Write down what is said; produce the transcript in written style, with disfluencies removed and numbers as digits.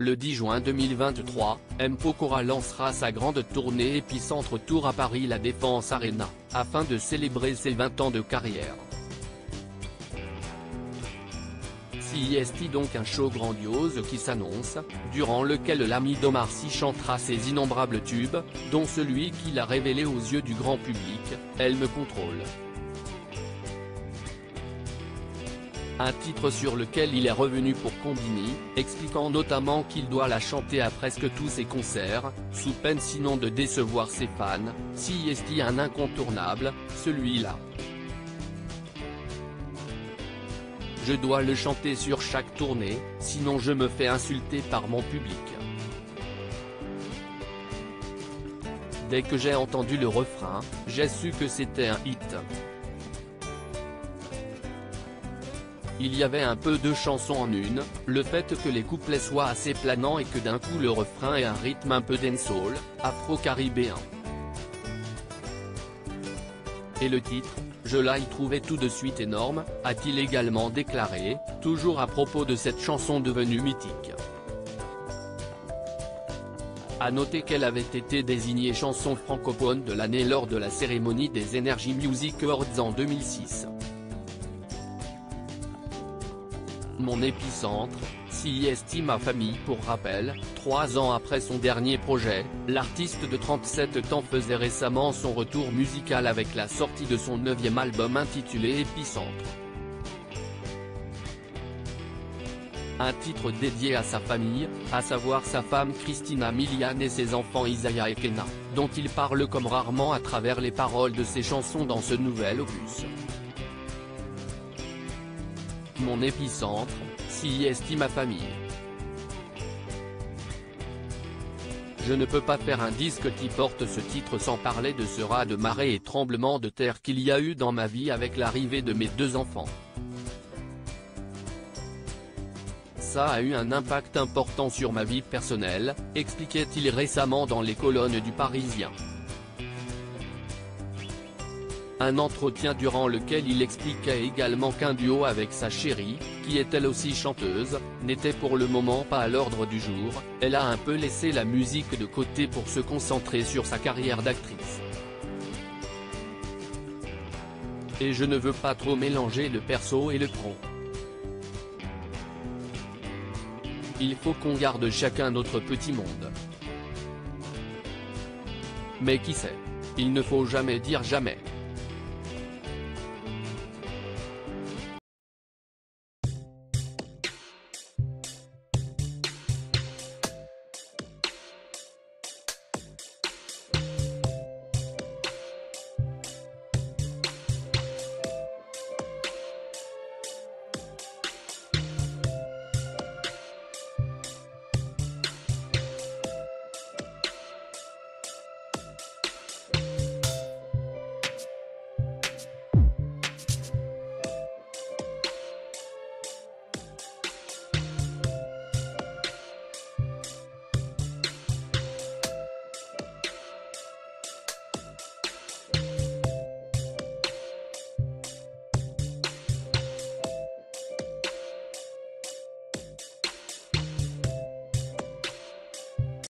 Le 10 juin 2023, M. Pokora lancera sa grande tournée Épicentre Tour à Paris La Défense Arena, afin de célébrer ses 20 ans de carrière. CIST donc un show grandiose qui s'annonce, durant lequel l'ami d'Omar Sy chantera ses innombrables tubes, dont celui qu'il a révélé aux yeux du grand public, Elle me contrôle. Un titre sur lequel il est revenu pour Combini, expliquant notamment qu'il doit la chanter à presque tous ses concerts, sous peine sinon de décevoir ses fans. CIST un incontournable, celui-là. Je dois le chanter sur chaque tournée, sinon je me fais insulter par mon public. Dès que j'ai entendu le refrain, j'ai su que c'était un hit. Il y avait un peu de chanson en une, le fait que les couplets soient assez planants et que d'un coup le refrain ait un rythme un peu dancehall, afro-caribéen. Et le titre, je l'ai trouvé tout de suite énorme, a-t-il également déclaré, toujours à propos de cette chanson devenue mythique. A noter qu'elle avait été désignée chanson francophone de l'année lors de la cérémonie des Energy Music Awards en 2006. Mon épicentre, CIST ma famille. Pour rappel, 3 ans après son dernier projet, l'artiste de 37 ans faisait récemment son retour musical avec la sortie de son 9e album intitulé Épicentre. Un titre dédié à sa famille, à savoir sa femme Christina Milian et ses enfants Isaiah et Kenna, dont il parle comme rarement à travers les paroles de ses chansons dans ce nouvel opus. Mon épicentre, CIST ma famille. Je ne peux pas faire un disque qui porte ce titre sans parler de ce raz de marée et tremblement de terre qu'il y a eu dans ma vie avec l'arrivée de mes 2 enfants. Ça a eu un impact important sur ma vie personnelle, expliquait-il récemment dans les colonnes du Parisien. Un entretien durant lequel il expliquait également qu'un duo avec sa chérie, qui est elle aussi chanteuse, n'était pour le moment pas à l'ordre du jour. Elle a un peu laissé la musique de côté pour se concentrer sur sa carrière d'actrice. Et je ne veux pas trop mélanger le perso et le pro. Il faut qu'on garde chacun notre petit monde. Mais qui sait? Il ne faut jamais dire jamais.